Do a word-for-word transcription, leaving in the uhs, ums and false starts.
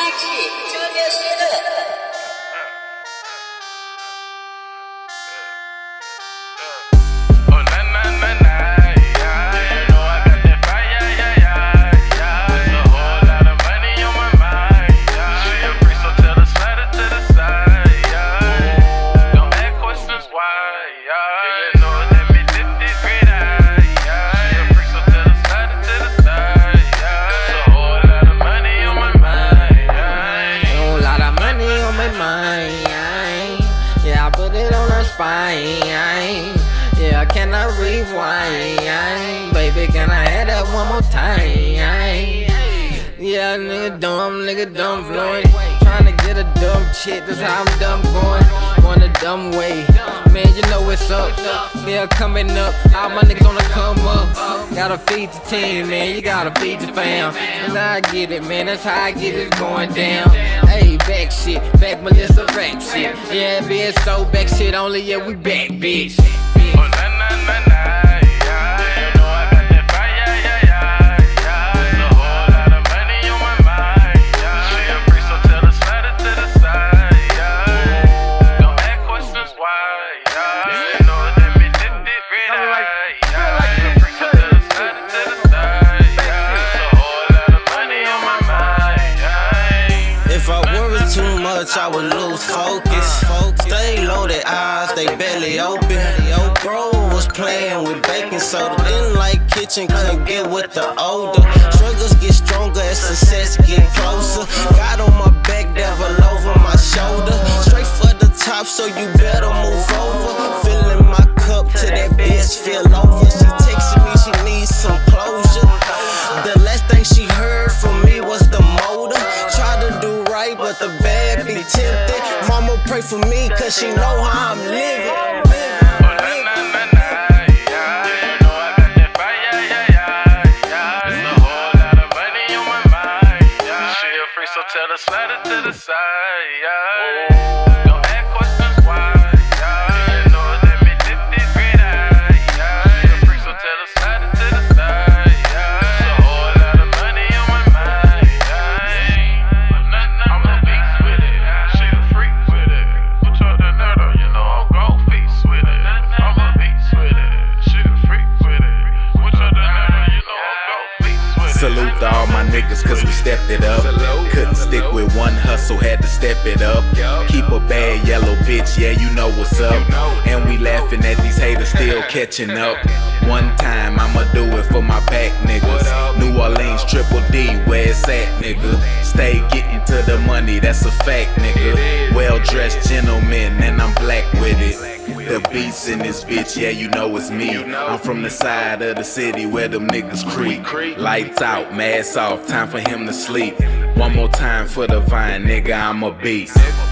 big shit. Turn that shit up. Yeah, I put it on her spine. Yeah, can I rewind? Baby, can I have that one more time? Yeah, nigga dumb, nigga dumb fluent. Tryna get a dumb chick, that's how I'm dumb going. Going a dumb way. Man, you know what's up. Yeah, coming up, all my niggas on the come up. Gotta feed the team, man, you gotta feed the fam. And I get it, man, that's how I get it going down. Hey, back shit, back Melissa, back shit. Yeah, bitch, so back shit only, yeah, we back, bitch. Oh, na na na na, yeah, you know I got that fire, yeah, yeah, yeah. There's a whole lot of money on my mind, yeah. She a freak, so tell her slide it to the side, yeah. Don't ask questions why, yeah. You know that me did it red eye, yeah. She a freak, so tell her slide it to the side, yeah. There's a whole lot of money on my mind, yeah. If I worry too much, I would lose focus. Stay loaded, eyes, they barely open. Yo, bro was playing with baking soda. Didn't like kitchen, couldn't get with the older. Struggles get stronger as success get closer. Got on my back, devil over my shoulder. Straight for the top, so you better move over. Filling my cup till that bitch feel over. She texting me, she needs some closure. The last thing she heard from me was the motor. Try to do right, but the bad be tempted. Mama pray for me, cause she know how I'm living. So tell her slide it to the side, yeah. Don't ask questions why, yeah. You know that me did this red eye, yeah. She a freak, so tell her slide it to the side, yeah. There's a whole lot of money on my mind, yeah. But nothing, I'm a beast with it. She a freak with it. Put her the nerd on, you know I'm gon' feast with it. I'm a beast with it. She a freak with it. Put her the nerd on, you know I'm gon' feast with it. Salute to all my niggas, cause we stepped it up. Couldn't stick with one hustle, had to step it up. Keep a bad yellow bitch, yeah, you know what's up. And we laughing at these haters still catching up. One time, I'ma do it for my back niggas. New Orleans, Triple D, where it's at, nigga. Stay getting to the money, that's a fact, nigga. Well-dressed gentleman, and I'm black with it. The beats in this bitch, yeah, you know it's me. I'm from the side of the city where them niggas creep. Lights out, mask off, time for him to sleep. One more time for the vine, nigga, I'm a beast.